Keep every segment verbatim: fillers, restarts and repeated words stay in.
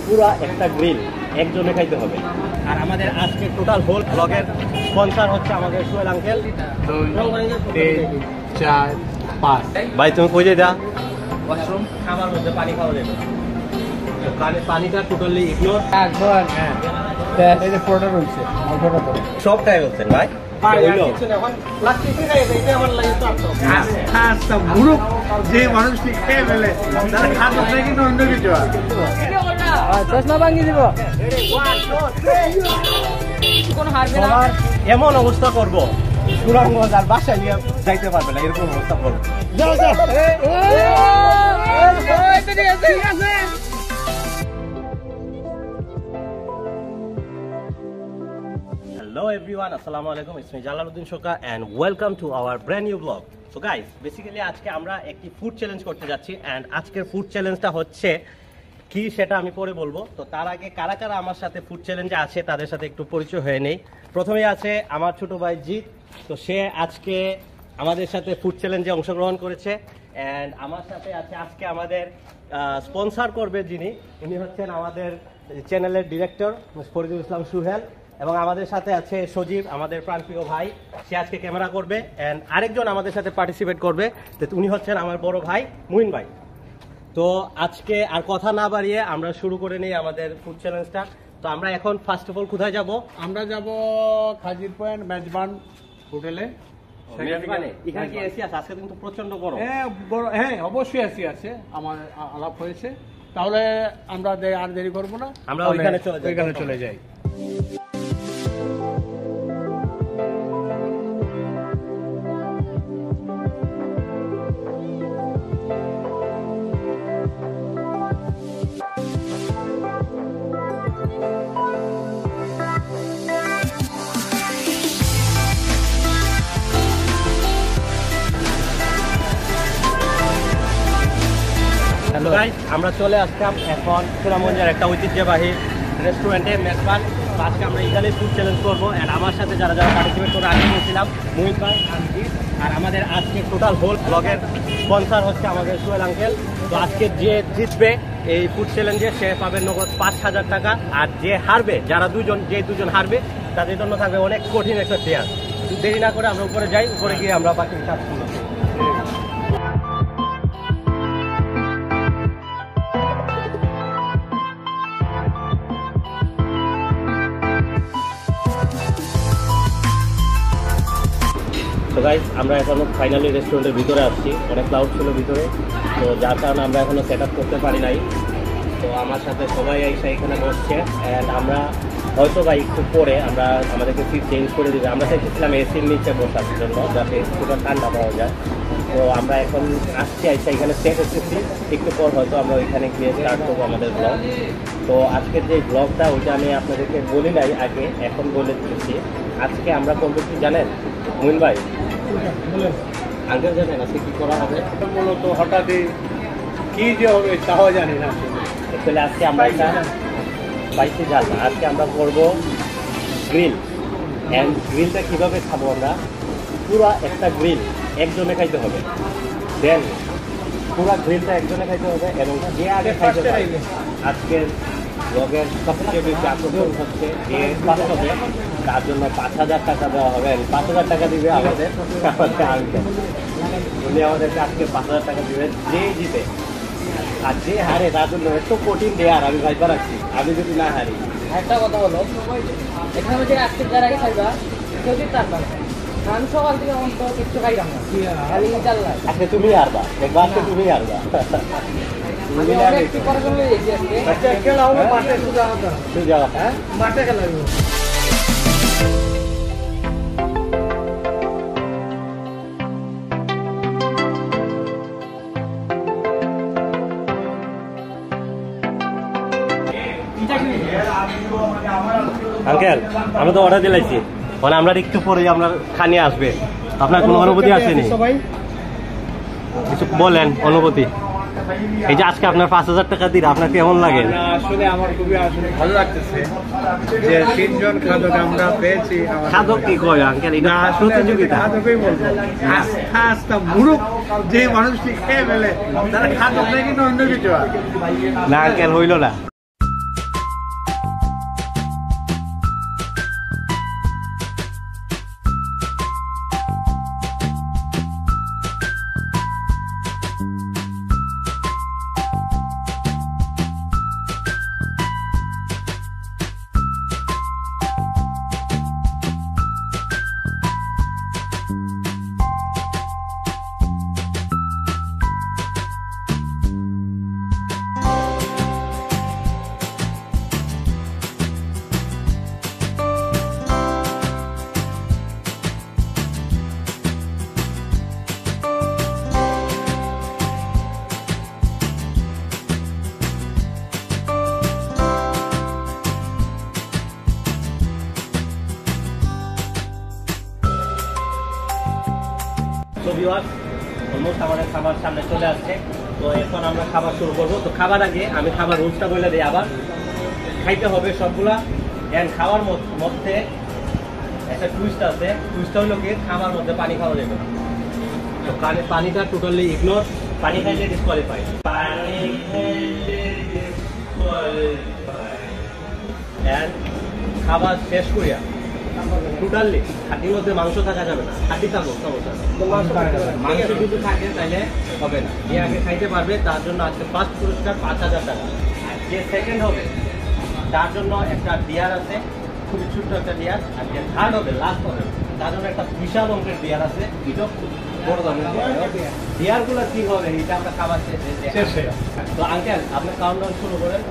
পুরো একটা গ্রিল একজনে খাইতে হবে। আর আমাদের আজকে টোটাল হোল ব্লগের স্পন্সর হচ্ছে আমাদের সোহেল আঙ্কেল। চার পাঁচ ভাই তুমি কই যাই দা ওয়াশরুম খাবার মধ্যে পানি খাওয়া যাবে তো কানে পানিটা টোটালি ইগনোর একবার হ্যাঁ এই যে ফটো রয়েছে ফটো তো সবটাই বলছেন ভাই যে মানুষটি খেয়ে ফেলে তারা খাদ্য কিন্তু অন্য কিছু চশমা ভাঙিয়ে দিব এমন অবস্থা করবো সুনামগঞ্জ আর বাসায় নিয়ে যাইতে পারবে না এরকম অবস্থা করবো। Hello everyone, assalamu alaikum. It's me Jalaluddin Shoka and welcome to our brand new vlog. So guys, basically আজকে আমরা একটি ফুড চ্যালেঞ্জ করতে যাচ্ছি and আজকের ফুড চ্যালেঞ্জটা হচ্ছে কি সেটা আমি পরে বলবো। তো তার আগে কারা কারা আমার সাথে ফুড চ্যালেঞ্জে আছে তাদের সাথে একটু পরিচয় হয়ে নেই। প্রথমেই আছে আমার ছোট ভাই জিৎ, তো সে আজকে আমাদের সাথে ফুড চ্যালেঞ্জে অংশগ্রহণ করেছে and আমার সাথে আছে আজকে আমাদের স্পন্সর করবে যিনি, উনি হচ্ছেন আমাদের চ্যানেলের ডিরেক্টর ফরিদুল ইসলাম সুহেল, এবং আমাদের সাথে আছে সজীব আমাদের প্রাণপ্রিয় ভাই, সে আজকে ক্যামেরা করবে এন্ড আরেকজন আমাদের সাথে পার্টিসিপেট করবে, তো উনি হচ্ছেন আমার বড় ভাই মুইন ভাই। তো আজকে আর কথা না বাড়িয়ে আমরা শুরু করে নিই আমাদের ফুড চ্যালেঞ্জটা। তো আমরা এখন ফার্স্ট অফ অল কোথায় যাব? আমরা যাব খাজির পয়েন্ট মেজবান হোটেলে। এখানে কি এসি আছে? আজকে কিন্তু প্রচন্ড গরম। হ্যাঁ অবশ্যই এসি আছে, আমার আলাপ হয়েছে। তাহলে আমরা আর দেরি করবো না, আমরা ওইখানে চলে যাই ওইখানে চলে যাই আমরা চলে আসলাম এখন সুনামগঞ্জের একটা ঐতিহ্যবাহী রেস্টুরেন্টে মেজবান। আজকে আমরা এখানে ফুড চ্যালেঞ্জ করবো অ্যান্ড আমার সাথে যারা যারা পার্টিসিপেট করে আগে নিয়েছিলাম মোহিত ভাই আর আমাদের আজকে টোটাল হোল ব্লগের স্পন্সর হচ্ছে আমাদের সোহেল আঙ্কেল। তো আজকে যে জিতবে এই ফুড চ্যালেঞ্জে সে পাবে নগদ পাঁচ হাজার টাকা, আর যে হারবে, যারা দুজন যে দুজন হারবে তাদের জন্য থাকবে অনেক কঠিন একটা চেয়ার। দেরি না করে আমরা উপরে যাই, উপরে গিয়ে আমরা বাকি কাজ করব। তো গাইস আমরা এখনো ফাইনালি রেস্টুরেন্টের ভিতরে আসছি, অনেক ক্লাউড ছিল ভিতরে, তো যার কারণে আমরা এখনো সেট আপ করতে পারি নাই। তো আমার সাথে সবাই এসে এখানে বসছে অ্যান্ড আমরা হয়তো বা একটু পরে আমরা আমাদেরকে সিট চেঞ্জ করে দিবে। আমরা চাইছিলাম এসির নিচে বসার জন্য যাতে একটু ঠান্ডা পাওয়া যায়। তো আমরা এখন আসছি আইসা এখানে সেট এসেছি, একটু পর হয়তো আমরা ওইখানে গিয়ে স্টার্ট করবো আমাদের ব্লগ। তো আজকের যে ব্লগটা ওইটা আমি আপনাদেরকে বলি নাই আগে, এখন বলে দিচ্ছি। আজকে আমরা করবো কি জানেন মুইন ভাই? আঙ্কেল জানেন আজকে কি করা হবে? মূলত হঠাৎই কি যে হবে তাও জানি না। আসলে আজকে আমরা এটা স্পাইসি ঝাল না, আজকে আমরা করবো গ্রিল। অ্যান্ড গ্রিলটা কীভাবে খাবো আমরা? পুরো একটা গ্রিল একজনে খাইতে হবে, দেন পুরো গ্রিলটা একজনে খাইতে হবে এবং যে আগে খাইতে পারবে আজকের ব্লগের সবচেয়ে বেশি আকর্ষণ হচ্ছে যে পাস হবে তার জন্য পাঁচ হাজার টাকা দেওয়া হবে। পাঁচ হাজার টাকা দিবে আমাদের আঙ্কেল, উনি আমাদেরকে আজকে পাঁচ হাজার টাকা দিবে যে জিতে। আর যে হারে তার জন্য এত কঠিন দেয়ার আমি ভাইবা রাখছি, আমি যদি না হারি। একটা কথা বলো, এখানে যে আজকে যারা আগে খাইবা যদি তার কারণ সকাল থেকে অন্ত কিছু খাইলাম না, খালি চাল্লা। আজকে তুমি হারবা, দেখবা আজকে তুমি হারবা। মাঠে খেলা আঙ্কেল আমরা তো অর্ডার দিলাইছি, মানে আমরা একটু পরে আমরা খানি আসবে, আপনার কোনো অনুভূতি আসেনি? কিছু বলেন অনুভূতি। এই যে আজকে আপনার পাঁচ হাজার টাকা দিন আপনার কেমন লাগে? আসলে আমার খুবই আসলে ভালো লাগতেছে যে তিনজন খাদক আমরা পেয়েছি। খাদক কি কয় আঙ্কেল? এটা প্রতিযোগিতা, খাদকই বলবো। আস্থা আস্থা মুরুখ যে মানুষটি খেয়ে ফেলে তারা খাদক না কিন্তু অন্য কিছু না আঙ্কেল হইল না। ভিউয়ার্স, অলমোস্ট আমাদের খাবার সামনে চলে আসছে। তো এখন আমরা খাবার শুরু করবো। তো খাবার আগে আমি খাবার রুলসটা বলে দিই আবার। খাইতে হবে সবগুলা, অ্যান্ড খাওয়ার মধ্যে একটা টুইস্ট আছে। টুইস্টটা হলো কি, খাবার মধ্যে পানি খাওয়া যাবে না। তো পানিটা টোটালি ইগনোর, পানি খাইলে ডিসকোয়ালিফাই। পানি খাইলে ডিসকোয়ালিফাই। অ্যান্ড খাবার শেষ করিয়া টোটালি হাঁটির মধ্যে মাংস থাকা যাবে না। হাঁটি থাকো সমস্যা, মাংস যদি থাকে তাহলে হবে না। যে আগে খাইতে পারবে তার জন্য আজকে ফার্স্ট পুরস্কার পাঁচ হাজার টাকা। আর যে সেকেন্ড হবে তার জন্য একটা ডিয়ার আছে, খুবই ছোট্ট একটা ডিয়ার। আর যে থার্ড হবে, লাস্ট হবে, তার জন্য একটা বিশাল অঙ্কের ডিয়ার আছে। এটাও বড় দামের ডিয়ার গুলো কি হবে এটা আমরা খাবার শেষে। তো আঙ্কেল আপনি কাউন্টডাউন শুরু করেন।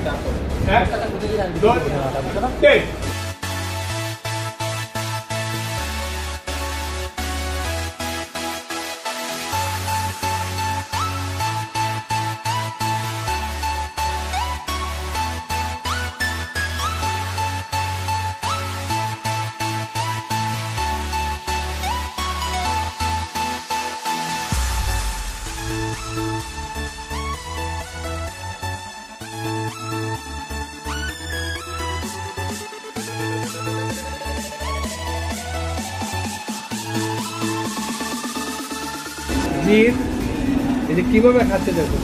জিৎ এটা কিভাবে খাচ্ছে দেখো।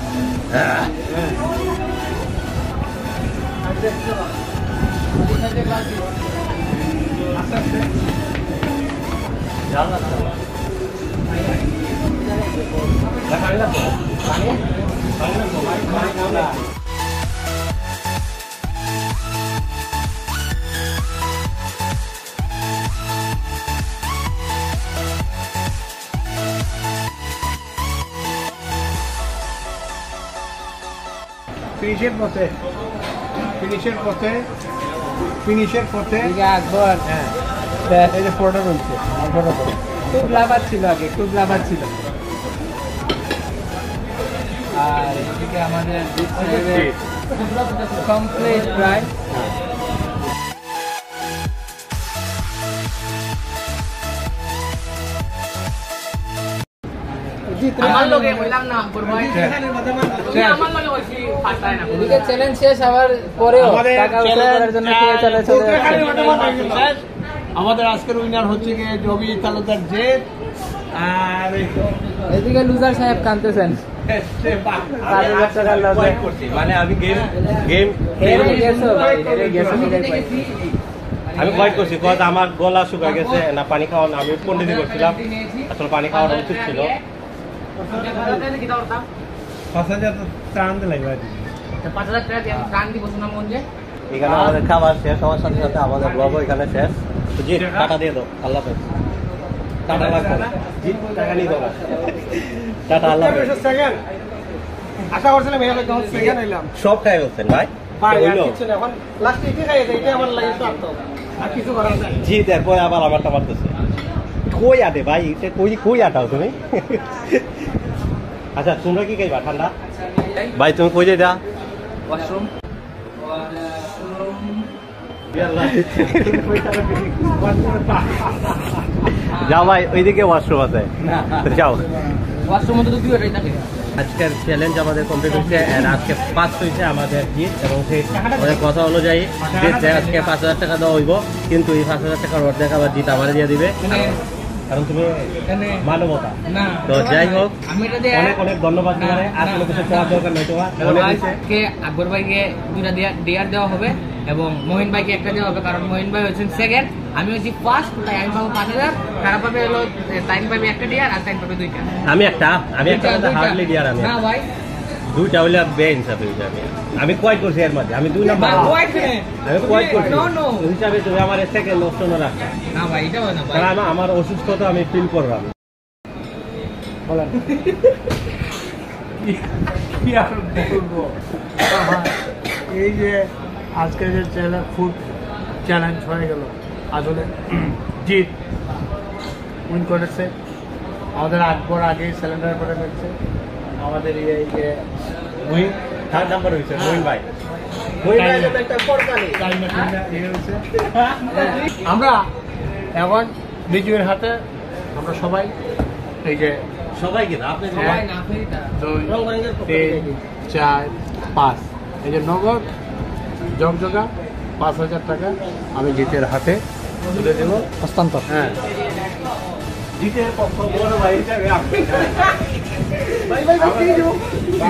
ফিনিশের পথে ফিনিশের পথে ফিনিশের পথে আকবর হ্যাঁ, এই যে ফটো রয়েছে, ফটো খুব লাভার ছিল আগে, খুব লাভার ছিল। আর এদিকে আমাদের কমপ্লিট প্রায়। আমার লগে বললাম না আকবর ভাই, আমার লগে বলছি ফাটায় না। এদিকে চ্যালেঞ্জ শেষ হওয়ার পরেও টাকা উঠার করার জন্য কে চলে চলে আমাদের আজকের উইনার হচ্ছে গিয়ে জবি তালুকদার জেদ। আর এদিকে লুজার সাহেব কাঁদতেছেন। মানে আমি গেম গেম আমি কোয়াইট করছি, কজ আমার গলা শুকা গেছে না পানি খাওয়ানো। আমি পন্ডিতি করছিলাম, আসলে পানি খাওয়ানো উচিত ছিল। পাঁচ হাজার ত্রাণ দিলাই পাঁচ হাজার টাকা দিয়ে প্রাণ দিব না মন যে। এখানে আমাদের খাবার শেষ হওয়ার সাথে সাথে আমাদের ব্লগও এখানে শেষ। তো জি টাকা দিয়ে দাও, আল্লাহ হাফেজ। টাকা লাগবে না, জি টাকা নিয়ে দাও, টাটা, আল্লাহ হাফেজ। আশা করছিলাম এখানে সেকেন্ড হইলাম। সব খাই বলছেন ভাই, জি তারপরে আবার আমারটা মারতেছে। কই আটে ভাই, কই কই আটাও তুমি? আচ্ছা তোমরা কি খাইবা ঠান্ডা? ভাই তুমি কই যাইতা? ওয়াশরুম যাও ভাই, ওইদিকে ওয়াশরুম আছে, যাও। ওয়াশরুম মধ্যে তো দুইটাই থাকে। আজকের চ্যালেঞ্জ আমাদের কমপ্লিট হয়েছে, আর আজকে ফার্স্ট হয়েছে আমাদের জিত। এবং সেই আমাদের কথা অনুযায়ী জিত আজকে পাঁচ হাজার টাকা দেওয়া হইব, কিন্তু এই পাঁচ হাজার টাকার অর্ধেক আবার জিত আমার দিয়ে দিবে, কারণ তুমি মানবতা। তো যাই হোক, অনেক অনেক ধন্যবাদ। আর কোনো কিছু করার দরকার নেই তোমার। আকবর ভাইকে দুটা ডিয়ার দেওয়া হবে এবং মহিন ভাইকে একটা দেওয়া হবে, কারণ মহিন ভাই হচ্ছেন সেকেন্ড, আমি হচ্ছি ফার্স্ট। তাই আমি পাবো পাঁচ হাজার, তারা পাবে হলো টাইম পাবে একটা ডিয়ার আর টাইম পাবে দুইটা। আমি একটা আমি একটা হার্ডলি ডিয়ার আমি না ভাই, দুইটা হইলে বেঞ্চ হিসাবে আমি আমি কোয়াইট করছি এর মধ্যে, আমি দুই নাম্বার আমি কোয়াইট করছি হিসাবে। তুমি আমার সেকেন্ড অপশন রাখা না ভাই, এটা হয় না ভাই, কারণ আমার অসুস্থতা আমি ফিল করলাম। বলেন কি আর বলবো। এই যে আজকে যে চ্যালেঞ্জ ফুড চ্যালেঞ্জ হয়ে গেল, আসলে জিত উইন করেছে। আমাদের আকবর আগে সিলিন্ডার করে ফেলছে, আমাদের এই যে মহিন থার্ড নাম্বার হয়েছে মহিন ভাই। আমরা এখন বিজয়ের হাতে আমরা সবাই এই যে সবাই কিনা আপনি সবাই না আপনি দিতা দুই রং বেরঙের তিন চার পাঁচ এই যে নগদ জগজগা পাঁচ হাজার টাকা আমি জিতের হাতে তুলে দেবো হস্তান্তর। হ্যাঁ জিতের পক্ষ বড় ভাই হিসাবে আপনি ভাই ভাই ভাই দিয়ে দেবো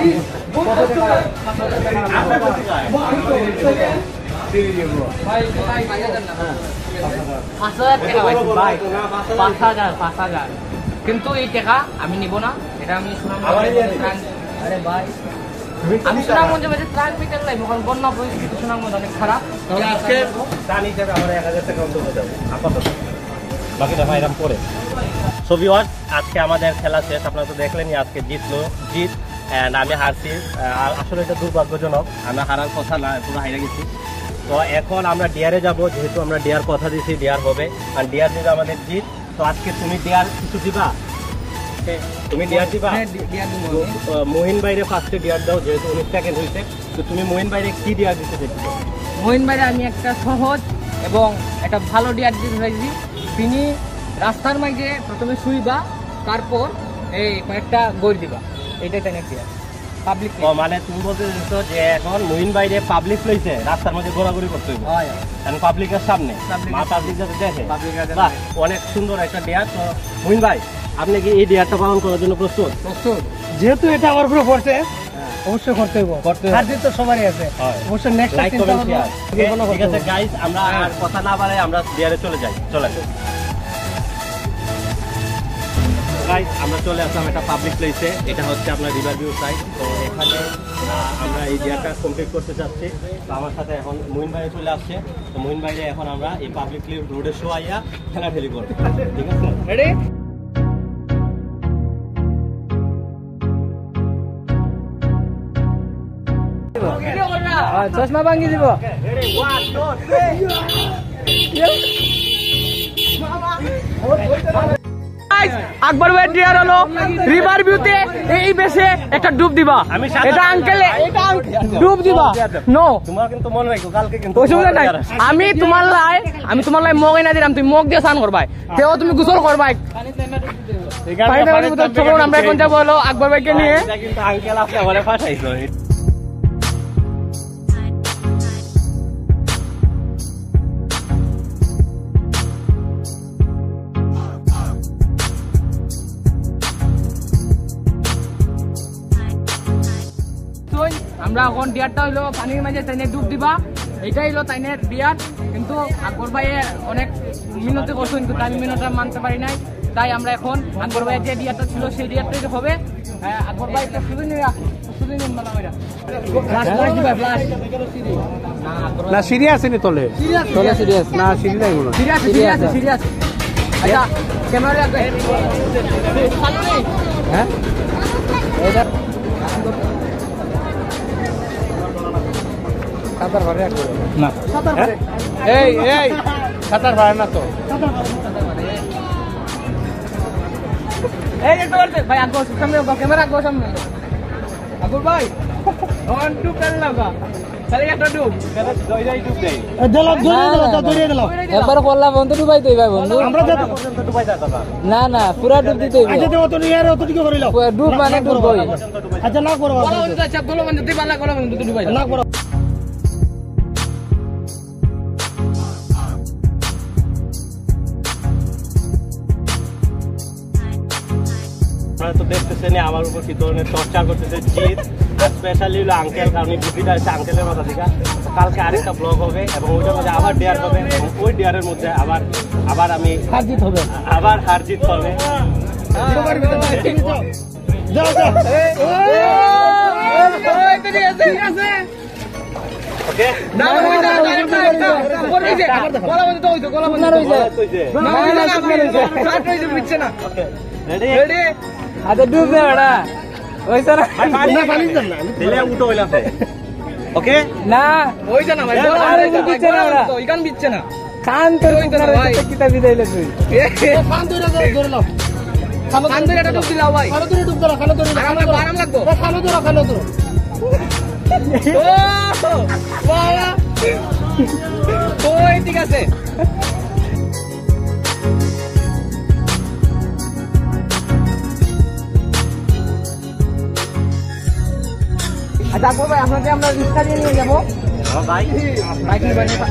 ভাই ভাই ভাই জান না পাঁচ হাজার টাকা ভাই ভাই পাঁচ হাজার পাঁচ হাজার কিন্তু এই টাকা আমি নিব না, এটা আমি সুনামগঞ্জে আরে ভাই আমি সুনামগঞ্জে বাজে ট্রাক মিটার লাই এখন বন্যা পরিস্থিতি সুনামগঞ্জ অনেক খারাপ। তাহলে আজকে দান হিসাবে আমরা এক হাজার টাকা অন্তত দেবো আপাতত, বাকিটা ভাইরাম পরে। সো ভিউয়ার্স, আজকে আমাদের খেলা শেষ। আপনারা তো দেখলেনই আজকে জিতলো জিত অ্যান্ড আমি হারছি। আর আসলে এটা দুর্ভাগ্যজনক, আমরা হারার কথা না, পুরো হাইরা গেছি। তো এখন আমরা ডিয়ারে যাব, যেহেতু আমরা ডিয়ার কথা দিয়েছি ডিয়ার হবে, আর ডিয়ার দিবে আমাদের জিত। তো আজকে তুমি ডিয়ার কিছু দিবা, তুমি ডিয়ার দিবা? মহিন বাইরে ফার্স্টে ডিয়ার দাও, যেহেতু উনিশ সেকেন্ড হয়েছে। তো তুমি মহিন বাইরে কি ডিয়ার দিতে দেখছো? মহিন ভাইরা আমি একটা সহজ এবং একটা ভালো ডিয়ার দিতে চাইছি। তিনি রাস্তার মাঝে প্রথমে শুইবা, তারপর এই কয়েকটা গোল দিবা, এইটাই তাই নাকি পাবলিক। ও মানে তুমি বলতে চাইছো যে এখন মহিন বাইরে পাবলিক প্লেসে রাস্তার মধ্যে ঘোরাঘুরি করতে হবে, কারণ পাবলিকের সামনে মা পাবলিক যাতে দেখে। বাহ, অনেক সুন্দর একটা ডিয়ার। তো মহিন ভাই, আপনি কি এই ডিয়ারটা পালন করার জন্য প্রস্তুত? প্রস্তুত, যেহেতু এটা আমার উপরে পড়ছে অবশ্যই করতে হবে। করতে হবে। হার জিত তো সবারই আছে, অবশ্যই নেক্সট লাইক কমেন্ট শেয়ার। ঠিক আছে গাইস, আমরা আর কথা না বাড়াই আমরা ডিয়ারে চলে যাই। চলে গাইস, আমরা চলে আসলাম একটা পাবলিক প্লেসে, এটা হচ্ছে আপনার রিভার ভিউ সাইড। তো এখানে আহ, আমরা এই ডিয়ারটা কমপ্লিট করতে চাচ্ছি। তো আমার সাথে এখন মহিন ভাই চলে আসছে। তো মহিন ভাইরে এখন আমরা এই পাবলিক রোডে শো আইয়া ঠেলাঠেলি করবো, ঠিক আছে? রেডি? চশমা ভাঙ্গি দিব। আকবর ভাই ডিয়ার হলো রিভার ভিউতে এই বেশে একটা ডুব দিবা। আমি এটা আঙ্কেল, এটা ডুব দিবা। নো, তোমার কিন্তু মনে রাখো কালকে কিন্তু অসুবিধা নাই। আমি তোমার লাই আমি তোমার লাই মগ এনে দিলাম, তুমি মগ দিয়ে স্নান করবাই, তেও তুমি গোসল করবাই। আমরা এখন যাবো হলো আকবর ভাইকে নিয়ে। এটা কিন্তু আঙ্কেল আপনি বলে পাঠাইছো। আমরা এখন ডিয়ারটা হইলো পানির মাঝে তাইনে ডুব দিবা, এইটাই হলো তাইনের ডিয়ার। কিন্তু আকবর ভাইয়ে অনেক মিনতি করছো, কিন্তু আমি মিনতটা মানতে পারি নাই। তাই আমরা এখন আকবর ভাইয়ের যে ডিয়ারটা ছিল সেই ডিয়ারটাই হবে। আকবর ভাই একটা শুধু নিয়ে শুধু নিন বলা ভাইরা না সিঁড়ি আসেনি তলে, তলে সিঁড়ি আছে না, সিঁড়ি নাই মনে হয়। Serious serious serious. আচ্ছা ক্যামেরা রাখবে ভালো নেই। হ্যাঁ এটা সাঁতার ভাড়া না, এই এই সাঁতার ভাড়া না তো। এই একটু করতে ভাই, আকবর সামনে ক্যামেরা, আকবর সামনে। আকবর ভাই অন টু পেল লাগা, তাহলে একটা ডুব দই দই ডুব দেই। দিলাম ধরে দিলাম ধরে দিলাম একবার করলাম বন্ধু ডুবাই দেই ভাই বন্ধু। আমরা যত পর্যন্ত ডুবাই দাও দাদা। না না পুরো ডুব দিতে হইবে। আচ্ছা দেও তো নিয়ে আর অত কি করিলাম ডুব মানে ডুব কই। আচ্ছা না করব, বলা বন্ধু চাপ বলো বন্ধু তুই বালা করো বন্ধু ডুবাই না করব। আপনারা তো দেখতেছেন আমার উপর কি ধরনের চর্চা করতেছে জিত, স্পেশালি হলো আঙ্কেল, কারণ এই বুদ্ধিটা আছে আঙ্কেলের মাথা থেকে। কালকে আরেকটা ব্লগ হবে এবং ওইটার মধ্যে আবার ডিয়ার হবে, এবং ওই ডিয়ারের মধ্যে আবার আবার আমি হার জিত হবে, আবার হার জিত হবে। যাও যাও ওকে না না না বল হইছে বলা বন্ধু তো হইছে গলা বন্ধু হইছে না না হইছে স্টার্ট হইছে বুঝছ না। ওকে রেডি রেডি আচ্ছা ডুব দে বড়া হইছে না না পানি দেন না দিলে উঠো হইলাছে। ওকে না হইছে না ভাই বলা বিচ্ছে না বড়া তো ইকান বিচ্ছে না কান তো হইছে না ভাই কিতা বিদাইলে তুই কান ধরে ধরে নাও, কান ধরে একটা ডুব দিলাও ভাই, খালো ধরে ডুব দাও, খালো ধরে আরাম লাগবো আরাম লাগবো খালো ধরো খালো ধরো। ও বাবা ওই ঠিক আছে। আকবর ভাই আপনাকে আমরা রিক্সা দিয়ে নিয়ে যাবো আমার ভাই বাইক নিয়ে বাড়ি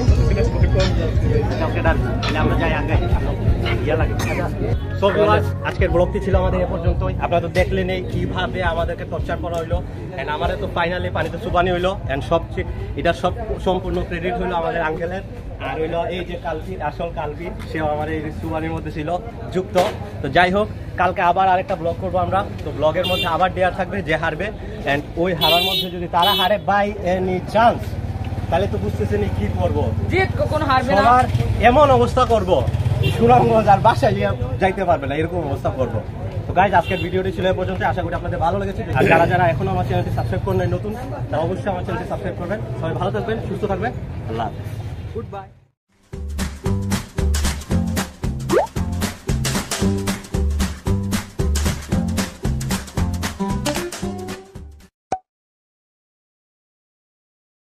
ওকে ডান তাহলে আমরা যাই আগে ইয়া লাগে সো ভিউয়ার্স আজকের ব্লগটি ছিল আমাদের এ পর্যন্তই আপনারা তো দেখলেন এই কিভাবে আমাদেরকে টর্চার করা হইলো এন্ড আমাদের তো ফাইনালি পানিতে চুবানি হইলো এন্ড সবচেয়ে এটা সব সম্পূর্ণ ক্রেডিট হইলো আমাদের আঙ্কেলের আর হইলো এই যে কালপির আসল কালপির সেও আমার এই চুবানির মধ্যে ছিল যুক্ত তো যাই হোক কালকে আবার আরেকটা ব্লগ করবো আমরা তো ব্লগের মধ্যে আবার ডেয়ার থাকবে যে হারবে এন্ড ওই হারার মধ্যে যদি তারা হারে বাই এনি চান্স তাহলে তো বুঝতেছেন কি করবো জিত কখনো হারবে না সবার এমন অবস্থা করবো সুনামগঞ্জ আর বাসায় যাইতে পারবে না এরকম অবস্থা করবো তো গাইজ আজকের ভিডিওটি ছিল এই পর্যন্ত আশা করি আপনাদের ভালো লেগেছে আর যারা যারা এখনো আমার চ্যানেলটি সাবস্ক্রাইব করেন নতুন তারা অবশ্যই আমার চ্যানেলটি সাবস্ক্রাইব করবেন সবাই ভালো থাকবেন সুস্থ থাকবেন আল্লাহ গুড বাই